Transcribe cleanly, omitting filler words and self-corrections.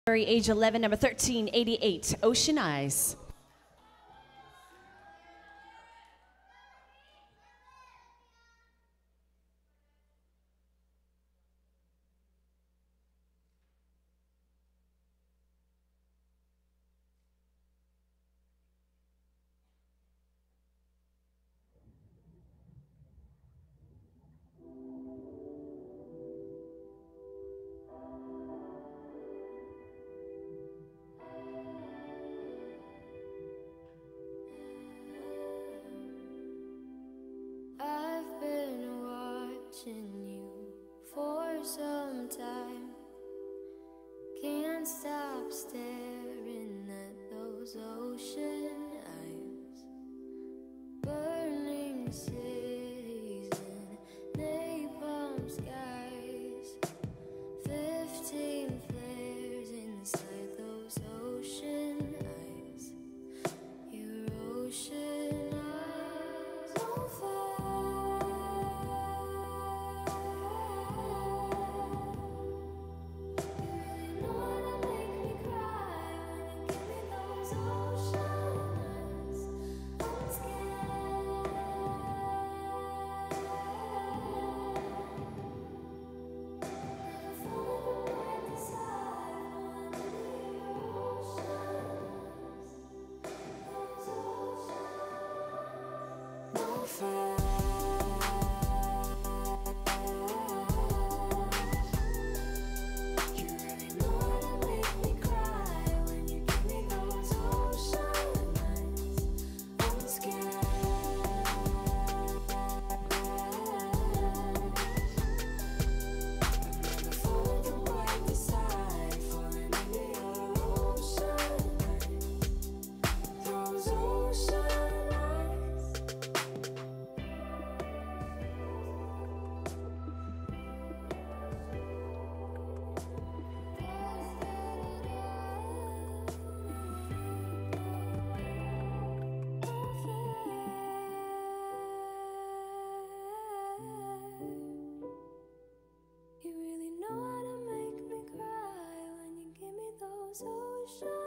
Age 11, number 1388, Ocean Eyes. You for some time, can't stop staring at those ocean eyes, burning cities and napalm skies, 15 flares inside those ocean eyes, your ocean eyes on fire. You really know how to make me cry when you give me those oceans.